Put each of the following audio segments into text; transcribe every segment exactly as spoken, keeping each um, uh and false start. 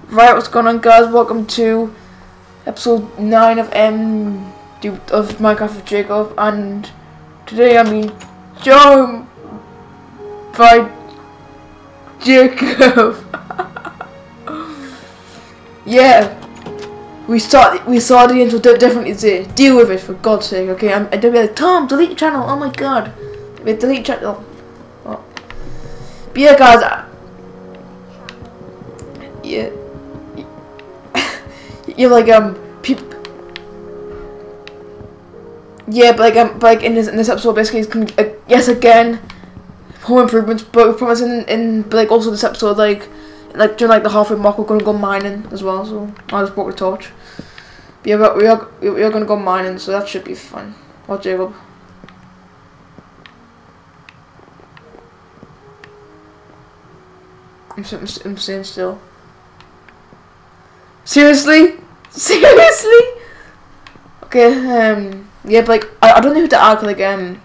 Right, what's going on, guys? Welcome to episode nine of M of Minecraft with Jacob, and today I'm being joined by Jacob. Yeah, we start. We saw the intro differently today. Deal with it, for God's sake. Okay, I'm. And they'll be like, Tom, delete your channel. Oh my God, wait, delete channel. Oh. But yeah, guys. I, yeah. You're like um peop yeah, but like um but like in this in this episode basically it's coming uh, yes again home improvements, but we're promising in, in but like also this episode like like during like the halfway mark we're gonna go mining as well. So I just brought the torch. But yeah, we are we are gonna go mining, so that should be fun. What, Jacob? I'm I'm, I'm staying still. Seriously? Seriously? Okay, um, yeah, but like, I, I don't know who to add, like, um,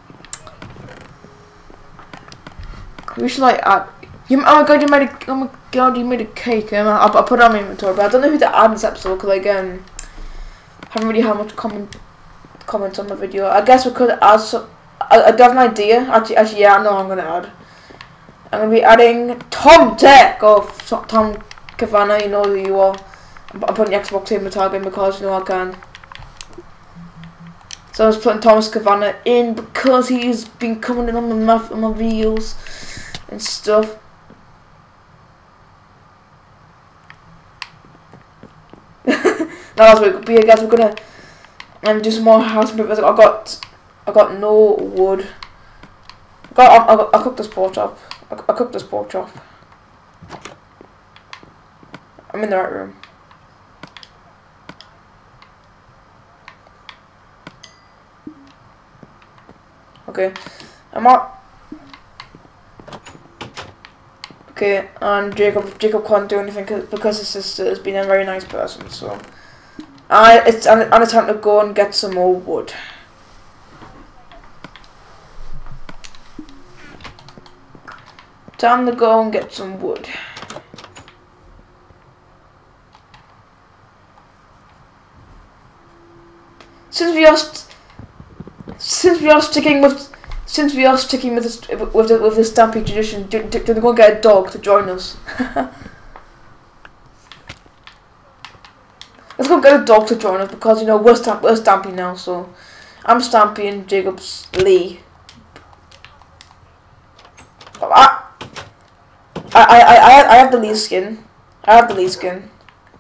we should, like, add, you, oh my God, you made a, oh my God, you made a cake, um, I'll, I'll put it on my inventory, but I don't know who to add in this episode, because, like, um, I haven't really had much comment, comments on my video. I guess we could add some, I, I do have an idea, actually, actually, yeah, I know who I'm going to add. I'm going to be adding Tom Tech, or Tom Cavana, you know who you are. I'm putting the Xbox in my tag in because you know I can. So I was putting Thomas Cavana in because he's been coming in on my, on my videos and stuff. No, that's what but yeah, guys, we're gonna um, do some more house improvements. I got, I got no wood. I got, I, I, I cooked this pork chop. I, I cooked this pork chop. I'm in the right room. Okay, I'm up. Okay, and Jacob, Jacob can't do anything because his sister has been a very nice person. So, I it's and it's time to go and get some more wood. Time to go and get some wood. Since we are. Since we are sticking with, since we are sticking with this with the, with the stamping tradition, do, do, do they go and get a dog to join us? Let's go get a dog to join us because you know we're stamp we're stamping now. So I'm stamping, Jacob's Lee. I I I I I have the Lee skin. I have the Lee skin.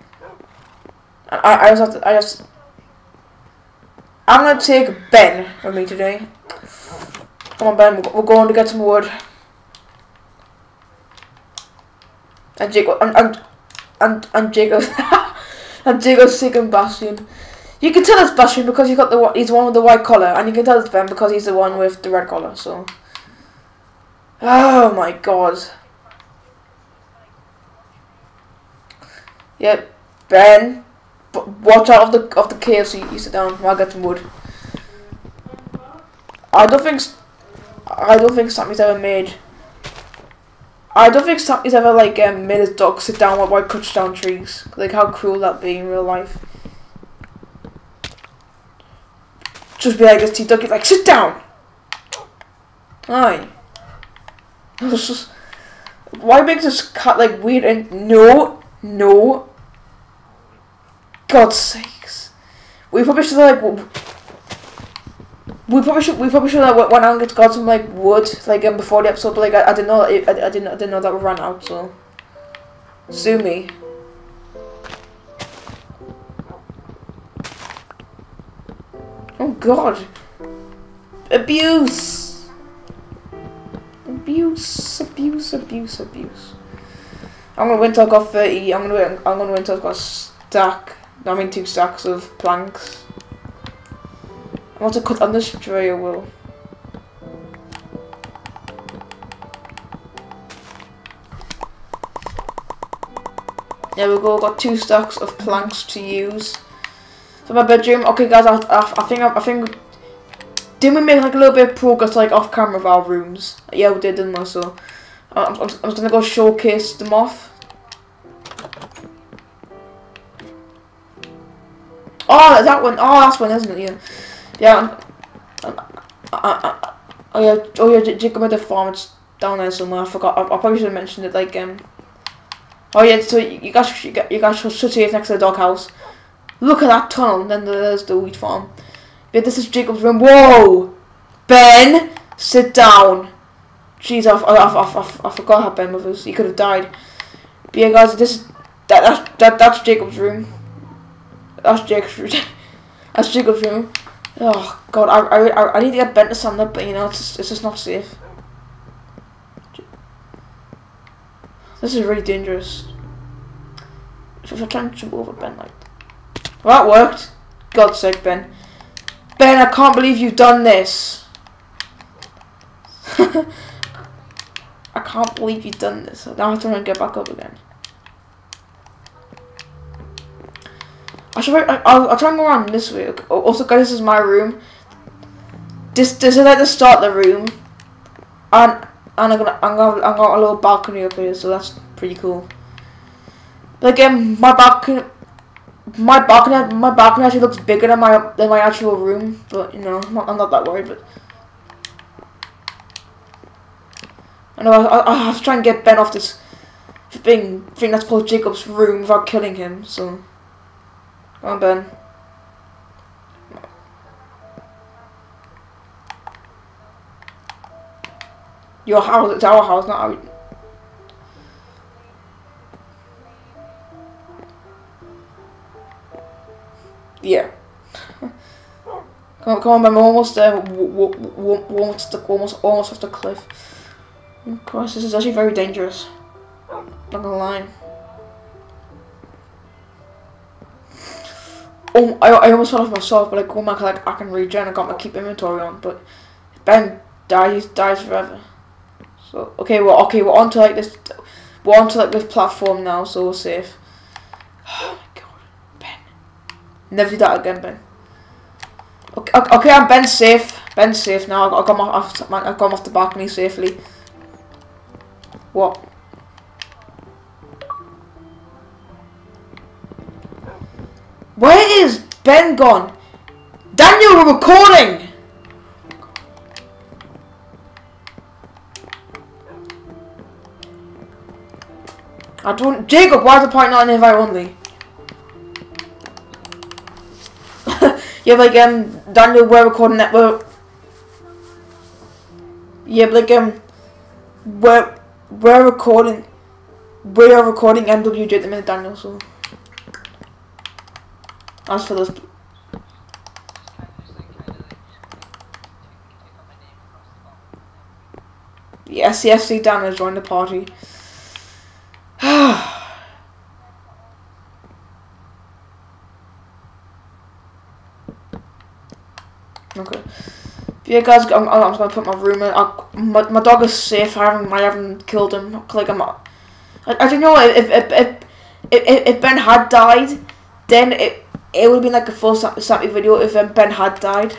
I I just have to, I just. I'm gonna take Ben with me today. Come on, Ben, we're going to get some wood. And Jacob, and and and, and Jacob, and Jacob's taking Bastion. You can tell it's Bastion because he got the he's the one with the white collar, and you can tell it's Ben because he's the one with the red collar. So, oh my God. Yep, Ben. But watch out of the of the cave, so you, you sit down while I get some wood. I don't think I don't think Sammy's ever made. I don't think Sammy's ever like um, made his dog sit down while I cuts down trees. Like how cruel that'd be in real life. Just be like this, dog, like sit down. Aye. Why make this cat like weird and no no. God's sakes, we probably should like we probably should we probably should like went out and got some like wood like um, before the episode, but like I, I didn't know it, I, I didn't I didn't know that we ran out. So sue me. Oh God, abuse, abuse, abuse, abuse, abuse. I'm gonna wait until I've got thirty. I'm gonna wait. I'm gonna wait until I've got a stack. I mean two stacks of planks. I want to cut on this tray, I will. There we go, got two stacks of planks to use for my bedroom. Okay guys, I, I, I think, I, I think, didn't we make like a little bit of progress like off camera with our rooms? Yeah we did, didn't we? So, I'm, I'm, I'm just gonna go showcase them off. Oh, that one. Oh, that's one, isn't it? Yeah. Yeah. Um, I, I, I, oh yeah. Oh yeah. Jacob at the farm. It's down there somewhere. I forgot. I, I probably should have mentioned it. Like um. Oh yeah. So you, you guys, you guys, you guys should see it next to the doghouse. Look at that tunnel. And then there's the wheat farm. Yeah, this is Jacob's room. Whoa, Ben, sit down. Jeez, I, I, I, I, I forgot how Ben was. He could have died. But yeah, guys, this is that that's that that's Jacob's room. That's Jacob's room. That's Jacob's room. Oh God, I I I need to get Ben to stand up, but you know it's just, it's just not safe. This is really dangerous. If I try and jump over Ben, like, well, that worked. God's sake, Ben. Ben, I can't believe you've done this. I can't believe you've done this. Now I have to try and get back up again. I should. I, I'll, I'll try and go around this way. Also, guys, this is my room. This this is like the start of the room, and and I'm gonna I'm gonna I'm got a little balcony up here, so that's pretty cool. But again, my balcony. My balcony, my balcony actually looks bigger than my than my actual room, but you know, I'm not, I'm not that worried. But I know I, I, I have to try and get Ben off this thing thing that's called Jacob's room without killing him. So, come on, Ben. Your house, it's our house, not our. Yeah. come, on, come on, man. We're almost there. We're, we're, we're almost, almost, almost off the cliff. Of course, this is actually very dangerous. Not gonna lie. Oh, I, I almost fell off myself, but like, oh my god, like, I can regen. I got my keep inventory on, but Ben dies, dies forever. So okay, well, okay, we're onto like this. We're onto like this platform now, so we're safe. Never do that again, Ben. Okay, okay, I'm Ben safe. Ben's safe now. I got him off. I got him off the balcony safely. What? Where is Ben gone? Daniel, we're recording. I don't. Jacob, why is the point not in invite only? Yeah, like um, Daniel, we're recording that. We're yeah, but like um, we're we're recording. We are recording M W J at the minute, Daniel. So as for this, yes, yes, see, Dan has joined the party. Okay. Yeah, guys, I'm, I'm just gonna put my room in. I, my, my dog is safe. I haven't, I haven't killed him. Like I'm, I, I don't know if if if if, if Ben had died, then it it would have been like a full Sappy video if um, Ben had died.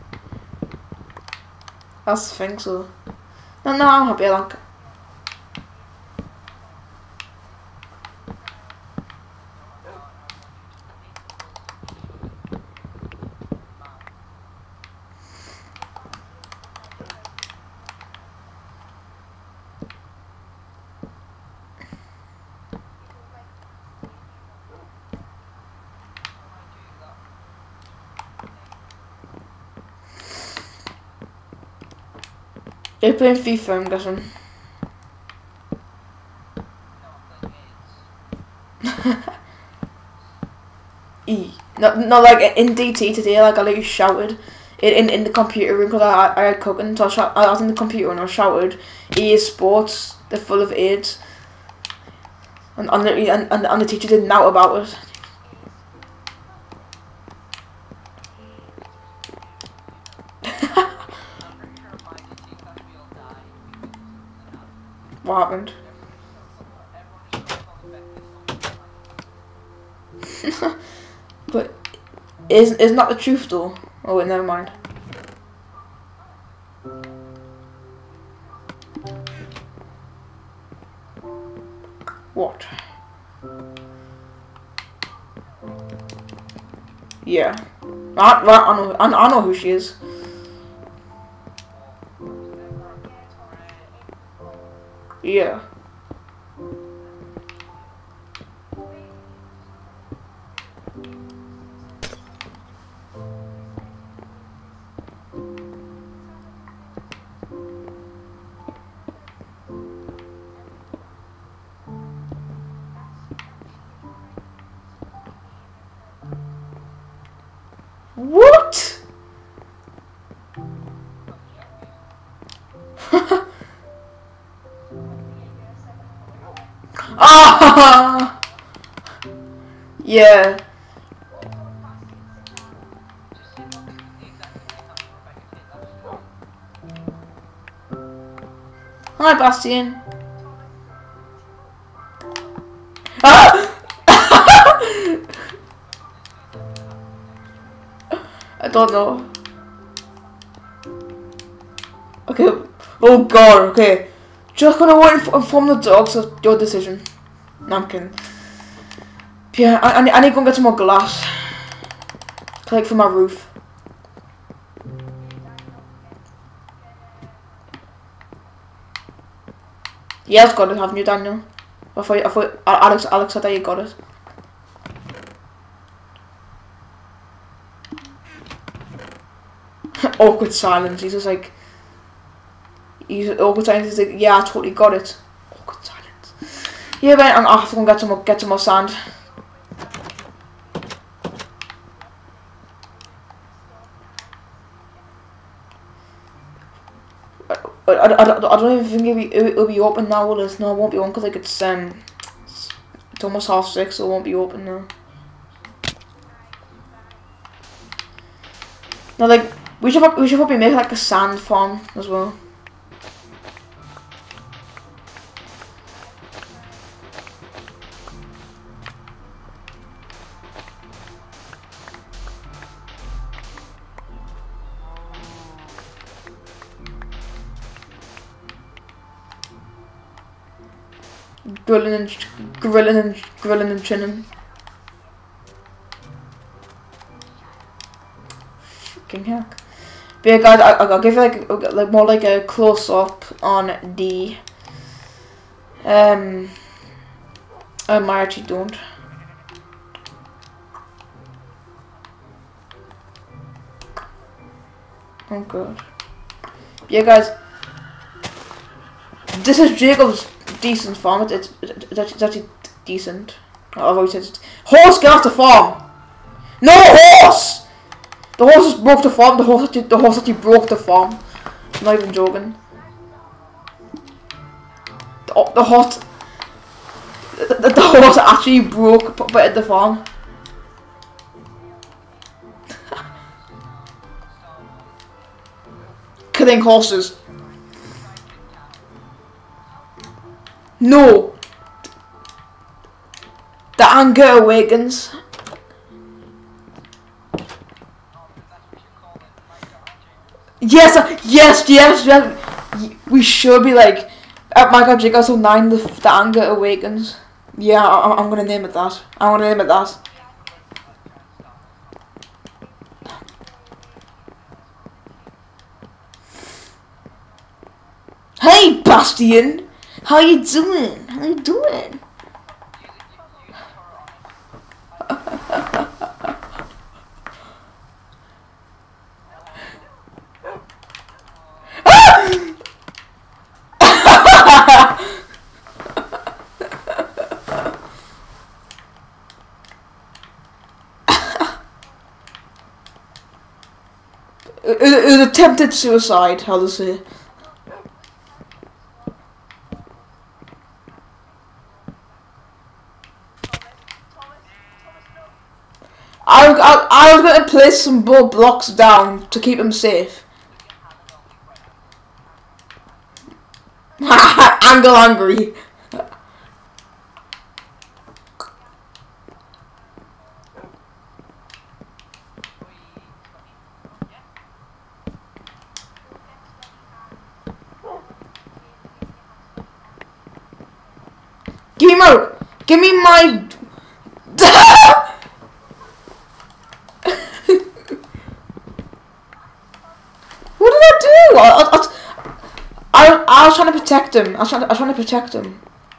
That's the thing. So, no, no, I'm happy. I like. You're playing FIFA, I'm guessing. E. Not, not like in D T today, like I literally shouted in, in, in the computer room because I, I had cooking, so I, shout, I was in the computer and I shouted, E A Sports, they're full of AIDS. And, and, the, and, and, and the teacher didn't know about it. What happened? But isn't isn't that the truth though? Oh wait, never mind. What? Yeah. I, I, I know. I, I know who she is. Yeah. What? Ah! Yeah. Hi, Bastian. Ah! I don't know. Okay. Oh god, okay. Just gonna wait and inform the dogs of your decision. No, I'm kidding. Yeah, I, I, need, I need to go get some more glass. Like for my roof. Yeah, I've got it, haven't you, Daniel? I thought, I thought Alex, Alex, I thought you got it. Awkward silence. He's just like, he's awkward silence. He's like, yeah, I totally got it. Awkward silence. Yeah, man, I'm, I have to go get some more, get some more sand. I, I, I, I don't even think it'll be, it'll be open now, will it? No, it won't be on because like it's um, it's, it's almost half six, so it won't be open now. No, like we should we should probably make like a sand farm as well. Grilling and grilling and grilling and chinning. Fucking heck. But yeah, guys, I, I'll give you like like more like a close up on the um. Um, I actually don't. Oh god. Yeah, guys. This is Jacob's decent farm. It's, it's, it's, actually, it's actually decent. I've always said it's, horse, get off the farm! No horse! The horse just broke the farm. The horse actually, the horse actually broke the farm. I'm not even joking. The, the horse, the, the, the horse actually broke but at the farm. Killing horses. No! The anger awakens. Yes, uh, yes, yes, yes. We should be like at Minecraft Jigsaw nine. The, the anger awakens. Yeah, I, I'm gonna name it that. I'm gonna name it that. Hey, Bastian. How you doing? How you doing? it, it was attempted suicide, how to say. I, I, I was going to place some more blocks down to keep him safe. Angle angry. Give me my, give me my. you what? I, I, I, I was trying to protect him. I was trying to, I was trying to protect him.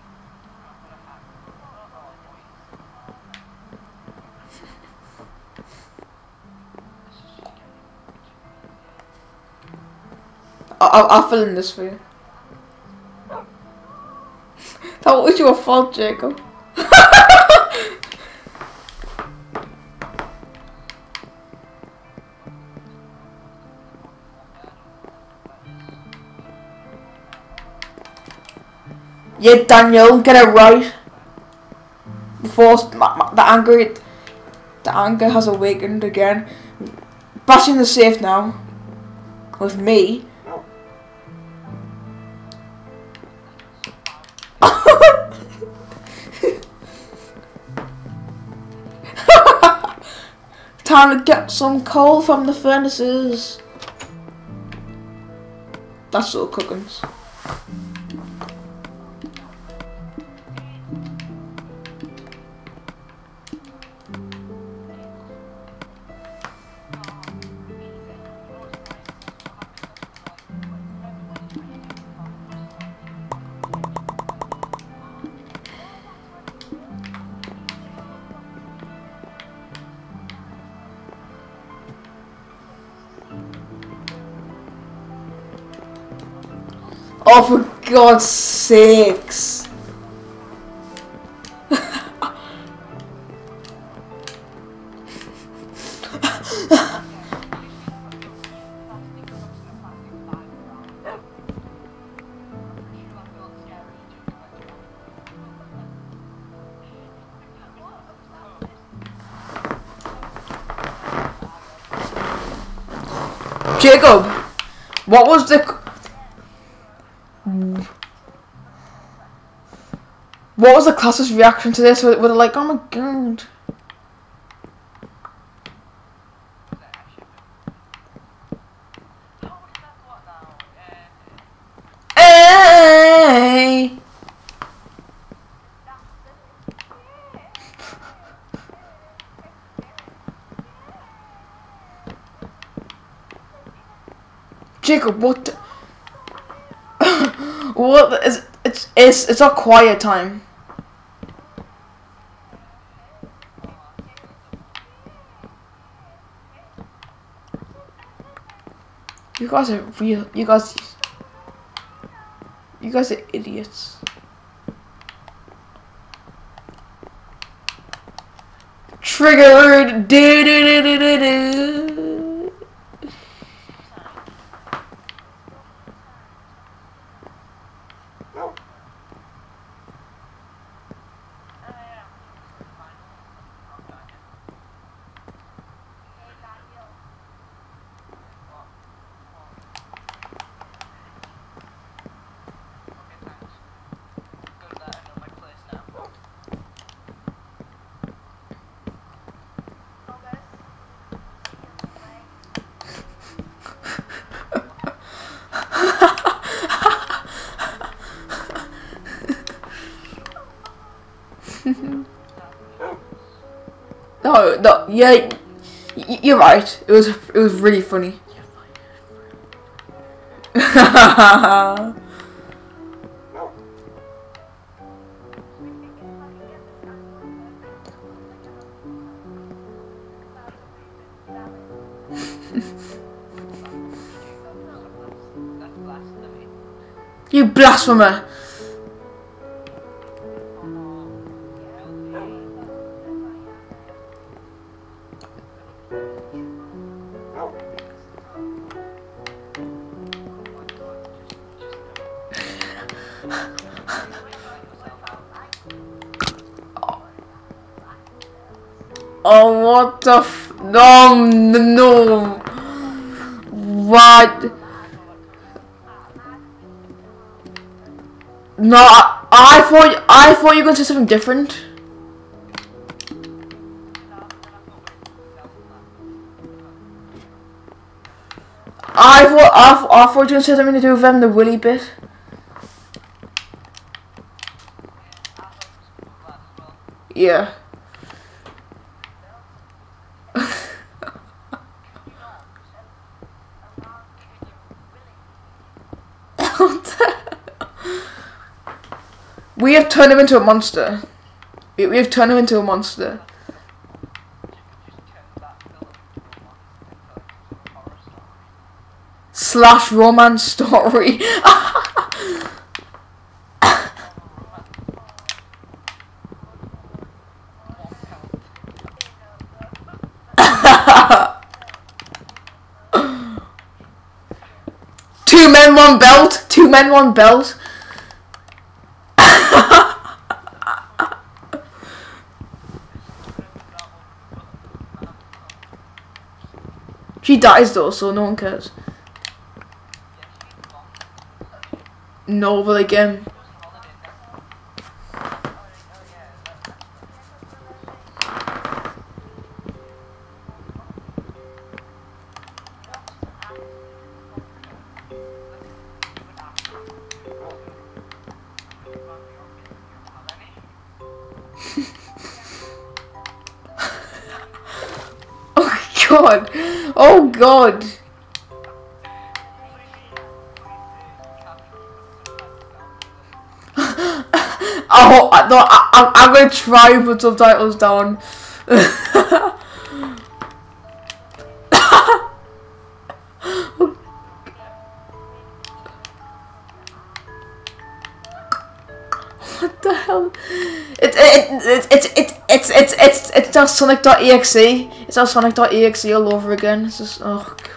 I'll, I'll fill in this for you. That was your fault, Jacob. Yeah, Daniel, get it right. Before the anger, the anger has awakened again. Bashing the safe now with me. Time to get some coal from the furnaces. That's all cookings. Oh, for God's sakes. Jacob, what was the... What was the class's reaction to this? Were, were they like, oh my god? Hey! Jacob, what? The what is it's it's it's our quiet time. You guys are real. You guys. You guys are idiots. Triggered. Do do do do do do. No, no, yeah, y you're right. It was, it was really funny. You blasphemer! Oh, what the f- no, no, no. What? No, I, I thought, I thought you were going to say something different. I thought, I, thought- I thought you were going to say something to do with them, the Willy bit. Yeah. we have turned him into a monster. We, we have turned him into a monster. Slash romance story. Two men, one belt. Two men, one belt. She dies though, so no one cares. No, but again. God. Oh God. Oh, I, no, I, I, I'm gonna try and put subtitles down. What the hell? It, it, it, it, it, it's it's it's it's just Sonic dot E X E. It's just Sonic dot E X E all over again. It's just oh God.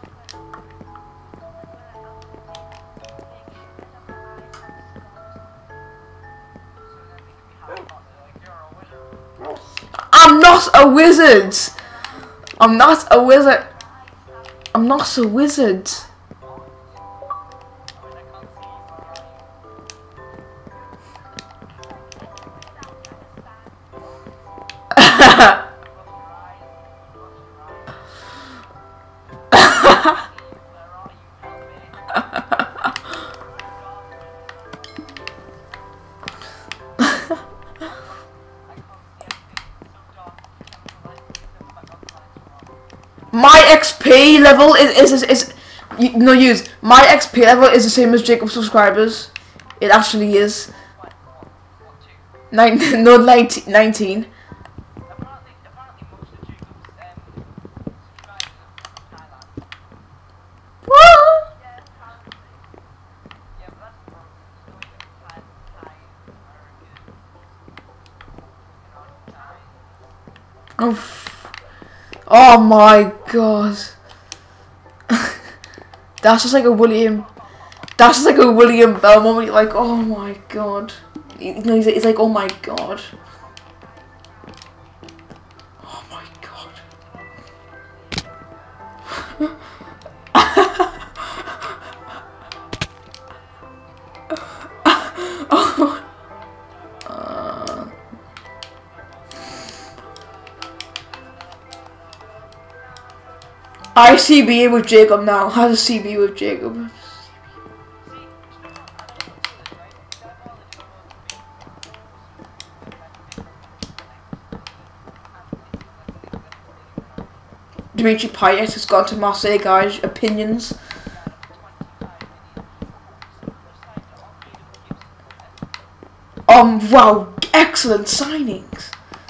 I'm not a wizard. I'm not a wizard. I'm not a wizard. My X P level is is is, is you, no use. My X P level is the same as Jacob's subscribers. It actually is. Nine, no, nineteen. nineteen. What? Oh. Oh my God. That's just like a William. That's just like a William Bell moment. You're like, oh my God. You know, he's, he's like, oh my God. Oh my God. Oh. Uh. I C B with Jacob now. How's a C B with Jacob? Dimitri Payet has gone to Marseille, guys. Opinions. Um, wow, excellent signings.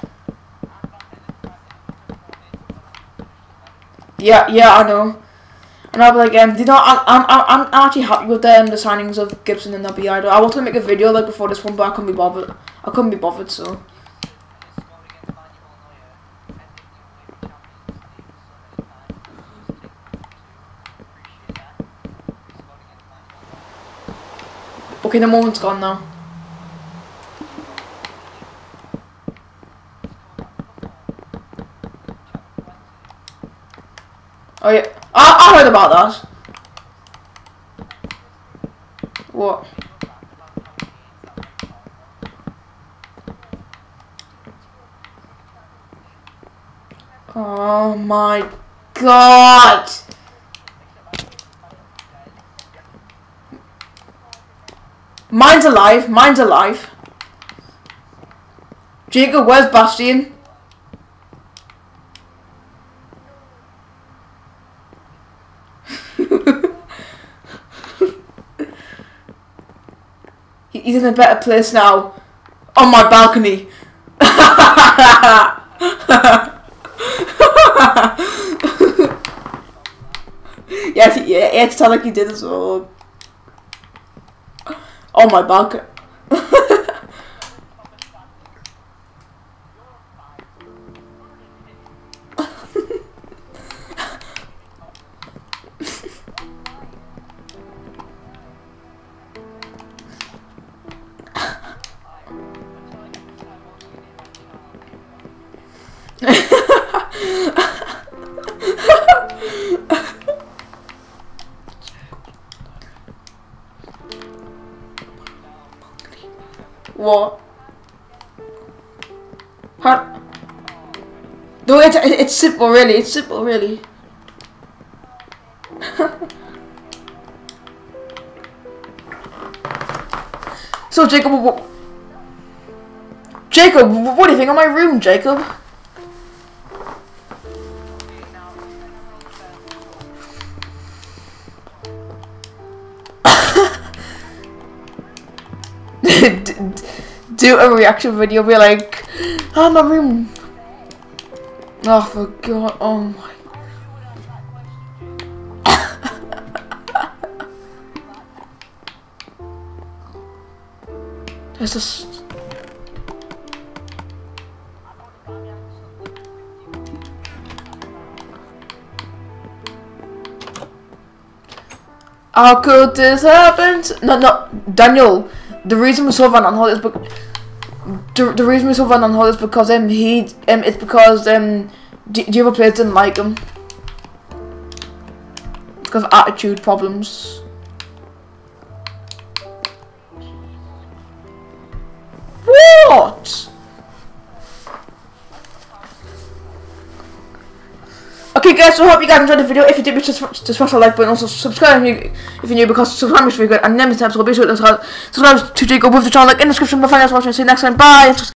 Yeah, yeah, I know. And I'll be like, um, you know, I'm, I'm, I'm, I'm actually happy with the, um, the signings of Gibson and Naby. I, I wanted to make a video like before this one, but I couldn't be bothered. I couldn't be bothered, so. Okay, the moment's gone now. Oh yeah, I, I heard about that. What? Oh my God! Mine's alive. Mine's alive. Jacob, where's Bastian? He's in in a better place now. On my balcony. yeah, yeah, it sounded like you did as well. On my balcony. What? How? No, it's it's simple, really. It's simple, really. So, Jacob, what? Jacob, what do you think of my room, Jacob? Do a reaction video, be like, oh, my room. Oh, for God, oh my. It's just. How could this happen? No, no, Daniel. The reason we saw Van on holiday is because the, the reason we saw Van on holiday is because um he um it's because um the, the other players didn't like him. It's because of attitude problems. What? Okay, guys, so I hope you guys enjoyed the video. If you did, just to smash the like button. Also, subscribe if you're, if you're new, because subscribe is really good. And then this episode, be sure to subscribe to Jacob with the channel, like in the description. Bye, guys. Watching. See you next time. Bye.